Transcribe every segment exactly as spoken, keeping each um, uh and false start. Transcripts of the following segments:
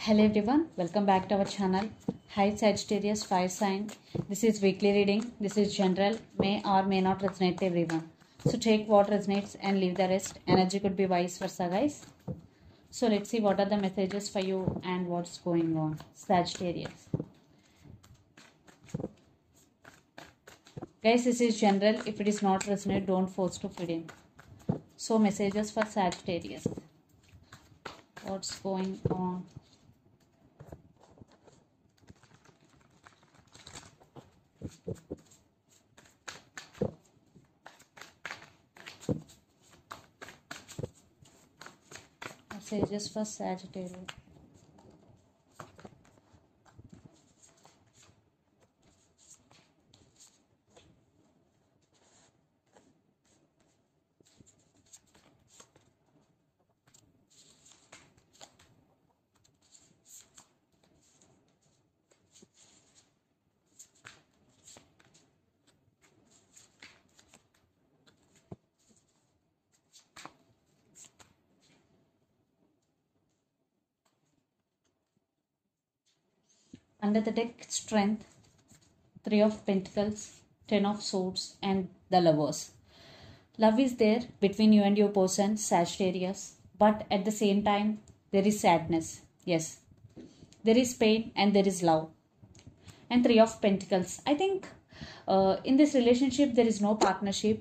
Hello everyone, welcome back to our channel. Hi Sagittarius fire sign. This is weekly reading. This is general, may or may not resonate to everyone. So take what resonates and leave the rest. Energy could be vice versa, guys. So let's see what are the messages for you and what's going on. Sagittarius. Guys, this is general. If it is not resonate, don't force to fit in. So messages for Sagittarius. What's going on? Messages for Sagittarius. Under the deck, strength, three of pentacles, ten of swords and the lovers. Love is there between you and your person, Sagittarius, but at the same time, there is sadness. Yes, there is pain and there is love. And three of pentacles. I think uh, in this relationship, there is no partnership.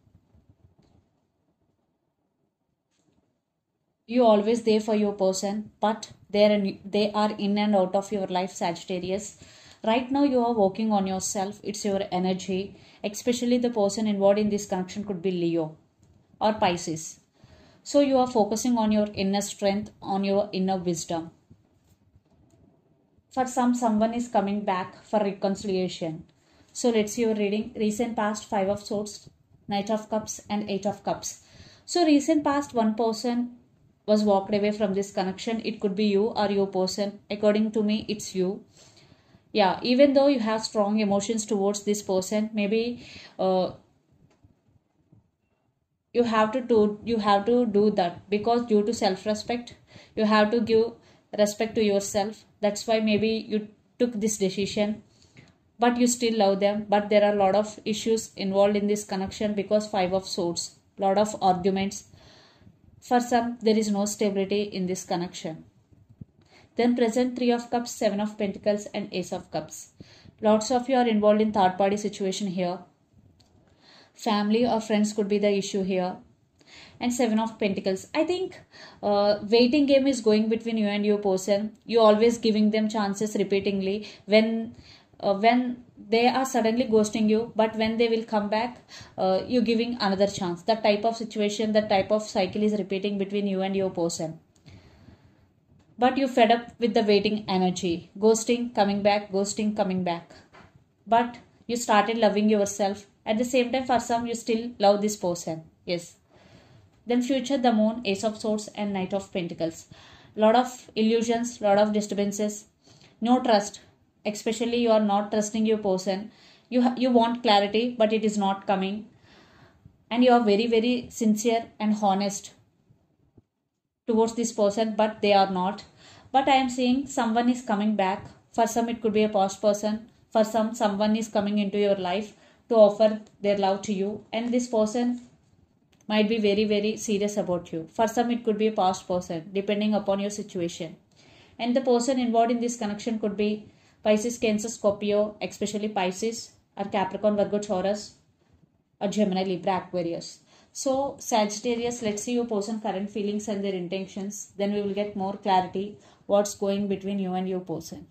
You always there for your person, but they are, they are in and out of your life, Sagittarius. Right now you are working on yourself. It's your energy. Especially the person involved in this connection could be Leo or Pisces. So you are focusing on your inner strength, on your inner wisdom. For some, someone is coming back for reconciliation. So let's see your reading. Recent past, Five of Swords, Knight of Cups and Eight of Cups. So recent past, one person was walked away from this connection. It could be you or your person. According to me, it's you. Yeah, even though you have strong emotions towards this person, maybe uh, you have to do you have to do that because due to self-respect, you have to give respect to yourself. That's why maybe you took this decision, but you still love them. But there are a lot of issues involved in this connection because Five of Swords, lot of arguments. For some, there is no stability in this connection. Then present Three of Cups, Seven of Pentacles and Ace of Cups. Lots of you are involved in third party situation here. Family or friends could be the issue here. And Seven of Pentacles. I think uh, waiting game is going between you and your person. You always giving them chances repeatedly. When uh, when they are suddenly ghosting you, but when they will come back, uh, you giving another chance. That type of situation, that type of cycle is repeating between you and your person. But you fed up with the waiting energy. Ghosting, coming back, ghosting, coming back. But you started loving yourself. At the same time, for some, you still love this person. Yes. Then future, the moon, Ace of Swords and Knight of Pentacles. Lot of illusions, lot of disturbances. No trust. Especially you are not trusting your person. You, you want clarity, but it is not coming. And you are very, very sincere and honest towards this person, but they are not. But I am seeing someone is coming back. For some, it could be a past person. For some, someone is coming into your life to offer their love to you. And this person might be very, very serious about you. For some, it could be a past person, depending upon your situation. And the person involved in this connection could be Pisces, Cancer, Scorpio, especially Pisces, or Capricorn, Virgo, Taurus, or Gemini, Libra, Aquarius. So, Sagittarius, let's see your person current feelings and their intentions. Then we will get more clarity what's going between you and your person.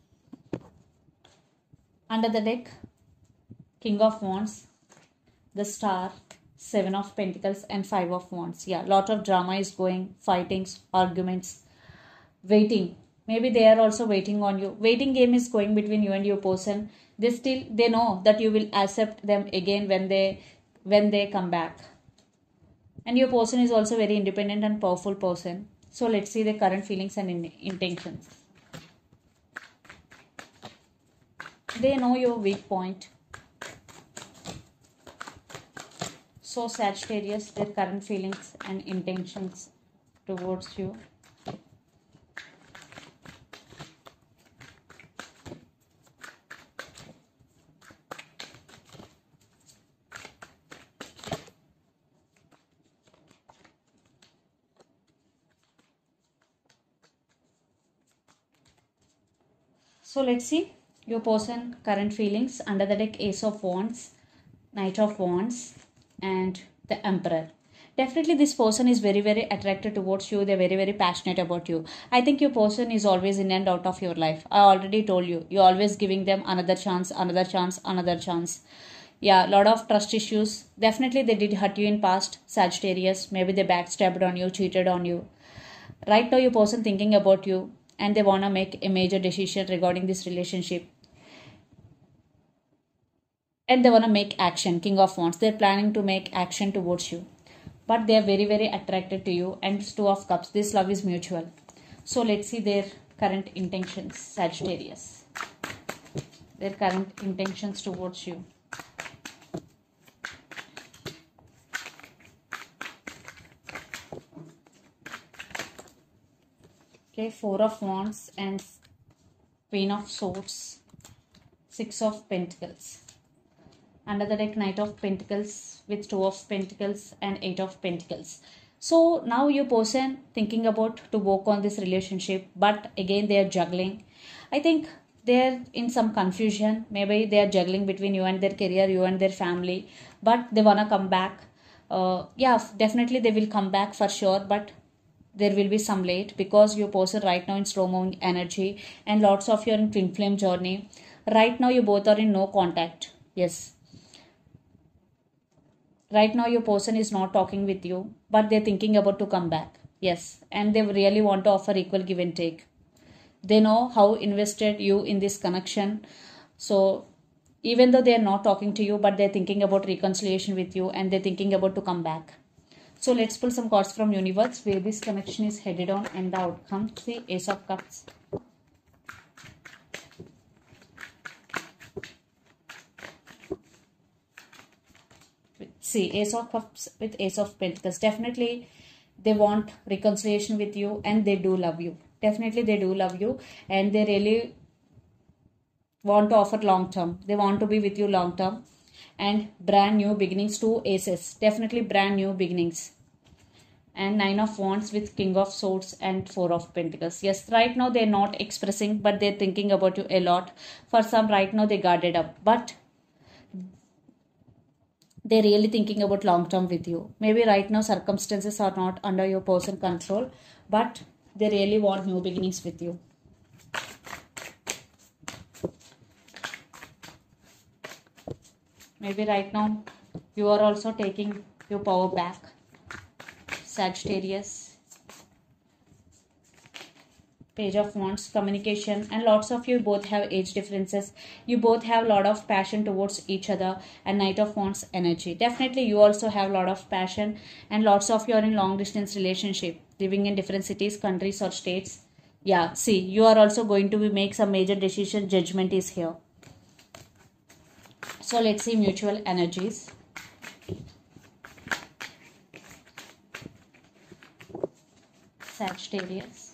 Under the deck, King of Wands, the Star, Seven of Pentacles and Five of Wands. Yeah, lot of drama is going, fightings, arguments, waiting. Maybe they are also waiting on you. Waiting game is going between you and your person. They still, they know that you will accept them again when they, when they come back. And your person is also very independent and powerful person. So let's see the current feelings and in intentions. They know your weak point. So Sagittarius, their current feelings and intentions towards you. So let's see your person current feelings. Under the deck, Ace of Wands, Knight of Wands, and the Emperor. Definitely this person is very very attracted towards you. They're very very passionate about you. I think your person is always in and out of your life. I already told you, you're always giving them another chance, another chance, another chance. Yeah, lot of trust issues. Definitely they did hurt you in past, Sagittarius. Maybe they backstabbed on you, cheated on you. Right now your person thinking about you, and they want to make a major decision regarding this relationship, and they want to make action. King of Wands, they're planning to make action towards you, but they are very very attracted to you. And Two of Cups, this love is mutual. So let's see their current intentions, Sagittarius. Their current intentions towards you. Okay, Four of Wands and Queen of Swords, Six of Pentacles. Under the deck, Knight of Pentacles with Two of Pentacles and Eight of Pentacles. So now your person thinking about to work on this relationship, but again they are juggling. I think they're in some confusion. Maybe they are juggling between you and their career, you and their family, but they wanna come back. Uh, yeah, definitely they will come back for sure, but there will be some late, because your person right now in slow moving energy, and lots of your in twin flame journey. Right now you both are in no contact. Yes, right now your person is not talking with you, but they're thinking about to come back. Yes, and they really want to offer equal give and take. They know how invested you in this connection. So even though they are not talking to you, but they're thinking about reconciliation with you, and they're thinking about to come back. So let's pull some cards from universe, where this connection is headed on and the outcome. See, Ace of Cups. See, Ace of Cups with Ace of Pentacles. Definitely they want reconciliation with you, and they do love you. Definitely they do love you, and they really want to offer long term. They want to be with you long term. And brand new beginnings. Two aces, definitely brand new beginnings. And Nine of Wands with King of Swords and Four of Pentacles. Yes, right now they're not expressing, but they're thinking about you a lot. For some, right now they guarded up, but they're really thinking about long term with you. Maybe right now circumstances are not under your person control, but they really want new beginnings with you. Maybe right now you are also taking your power back, Sagittarius. Page of Wands, communication, and lots of you both have age differences. You both have a lot of passion towards each other, and Knight of Wands energy. Definitely you also have a lot of passion, and lots of you are in long distance relationship, living in different cities, countries or states. Yeah, see, you are also going to be make some major decision. Judgment is here. So let's see mutual energies. Sagittarius.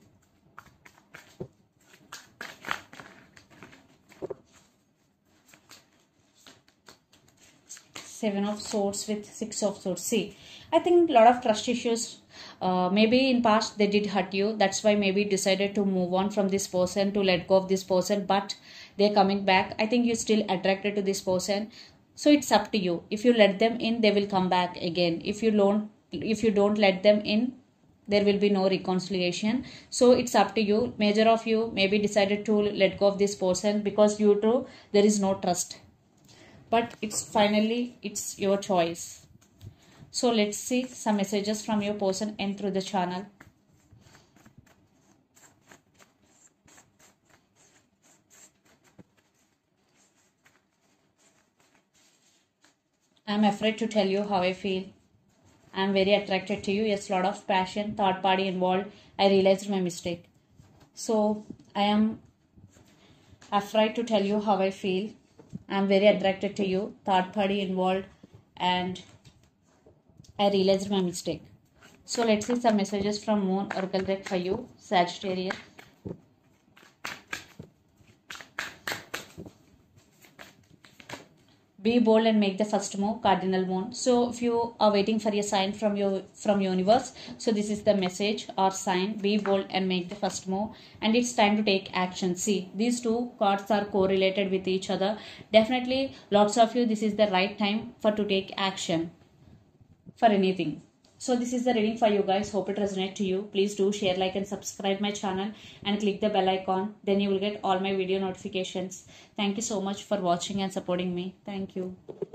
Seven of Swords with Six of Swords. See, I think a lot of trust issues. Uh, maybe in past they did hurt you. That's why maybe decided to move on from this person, to let go of this person. But they're coming back. I think you're still attracted to this person. So it's up to you. If you let them in, they will come back again. If you don't, if you don't let them in, there will be no reconciliation. So it's up to you. Major of you maybe decided to let go of this person because you two, there is no trust. But it's finally, it's your choice. So let's see some messages from your person and through the channel. I'm afraid to tell you how I feel. I'm very attracted to you. Yes, lot of passion, third party involved. I realized my mistake. So I am afraid to tell you how I feel. I'm very attracted to you, third party involved, and I realized my mistake. So let's see some messages from Moon Oracle deck for you, Sagittarius. Be bold and make the first move, cardinal moon. So if you are waiting for a sign from your from universe, so this is the message or sign. Be bold and make the first move, and it's time to take action. See, these two cards are correlated with each other. Definitely lots of you, this is the right time for to take action for anything. So this is the reading for you guys. Hope it resonates to you. Please do share, like and subscribe my channel and click the bell icon. Then you will get all my video notifications. Thank you so much for watching and supporting me. Thank you.